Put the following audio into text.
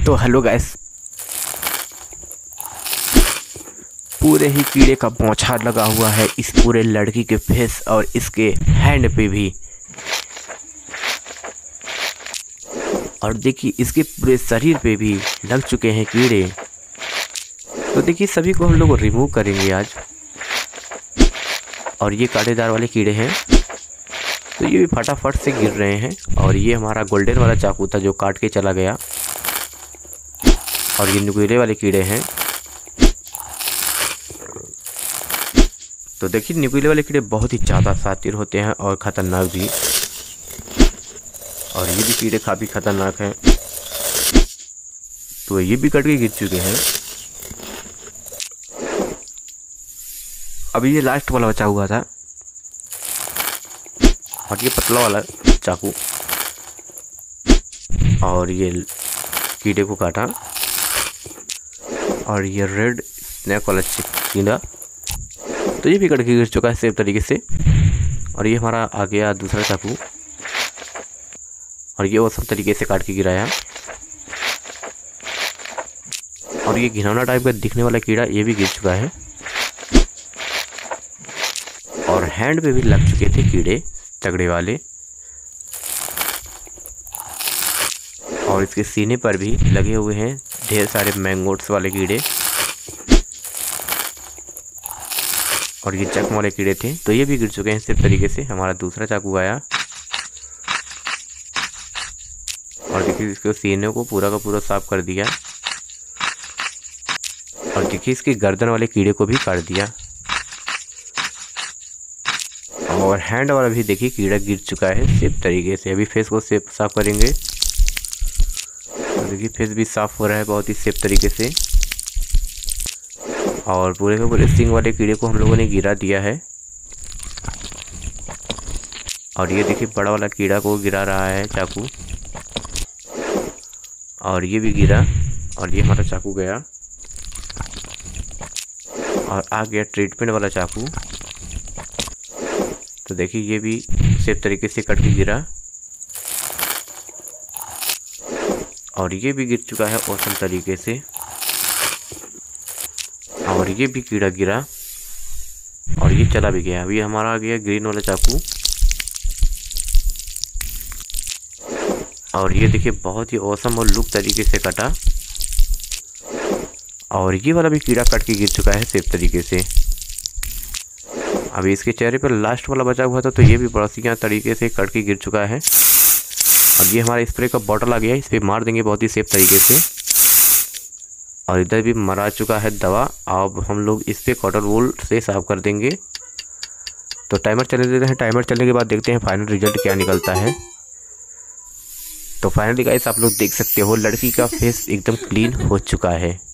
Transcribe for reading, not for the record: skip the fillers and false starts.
तो hello guys, पूरे ही कीड़े का बौछार लगा हुआ है इस पूरे लड़की के फेस और इसके हैंड पे भी। और देखिए इसके पूरे शरीर पे भी लग चुके हैं कीड़े। तो देखिए सभी को हम लोग रिमूव करेंगे आज। और ये कांटेदार वाले कीड़े हैं तो ये भी फटाफट से गिर रहे हैं। और ये हमारा गोल्डन वाला चाकू था जो काट के चला गया। और ये नुकीले वाले कीड़े हैं। तो देखिए नुकीले वाले कीड़े बहुत ही ज़्यादा शातिर होते हैं और ख़तरनाक भी। और ये भी कीड़े काफ़ी खतरनाक हैं। तो ये भी कट के गिर चुके हैं। अभी ये लास्ट वाला बचा हुआ था और ये पतला वाला चाकू। और ये कीड़े को काटा। और ये रेड स्नैक वाला कीड़ा तो ये भी कट के गिर चुका है सेम तरीके से। और ये हमारा आ गया दूसरा चाकू और ये वो सब तरीके से काट के गिराया। और ये घिनौना टाइप का दिखने वाला कीड़ा ये भी गिर चुका है। और हैंड पे भी लग चुके थे कीड़े तगड़े वाले। और इसके सीने पर भी लगे हुए हैं ढेर सारे मैंगोट्स वाले कीड़े। और ये चकम वाले कीड़े थे तो ये भी गिर चुके हैं इस तरीके से। हमारा दूसरा चाकू आया और देखिए इसके सीने को पूरा का पूरा साफ कर दिया। और देखिए इसके गर्दन वाले कीड़े को भी काट दिया। और हैंड वाला भी देखिए कीड़ा गिर चुका है सेम तरीके से। अभी फेस को साफ करेंगे। तो देखिए फेस भी साफ हो रहा है बहुत ही सेफ तरीके से। और पूरे के पूरे सिंग वाले कीड़े को हम लोगों ने गिरा दिया है। और ये देखिए बड़ा वाला कीड़ा को गिरा रहा है चाकू। और ये भी गिरा। और ये हमारा चाकू गया। और आ गया ट्रीटमेंट वाला चाकू। तो देखिए ये भी सेफ तरीके से कट के गिरा। और ये भी गिर चुका है औसम तरीके से। और ये भी कीड़ा गिरा और ये चला भी गया। अभी हमारा आ गया ग्रीन वाला चाकू। और ये देखिए बहुत ही औसम और लुक तरीके से कटा। और ये वाला भी कीड़ा कट के गिर चुका है सेफ तरीके से। अभी इसके चेहरे पर लास्ट वाला बचा हुआ था तो ये भी बढ़िया तरीके से कट के गिर चुका है। और ये हमारा स्प्रे का बॉटल आ गया, इस पर मार देंगे बहुत ही सेफ तरीके से। और इधर भी मरा चुका है दवा। अब हम लोग इस पर कॉटन वूल से साफ कर देंगे। तो टाइमर चलने देते हैं। टाइमर चलने के बाद देखते हैं फाइनल रिजल्ट क्या निकलता है। तो फाइनली गाइस आप लोग देख सकते हो लड़की का फेस एकदम क्लीन हो चुका है।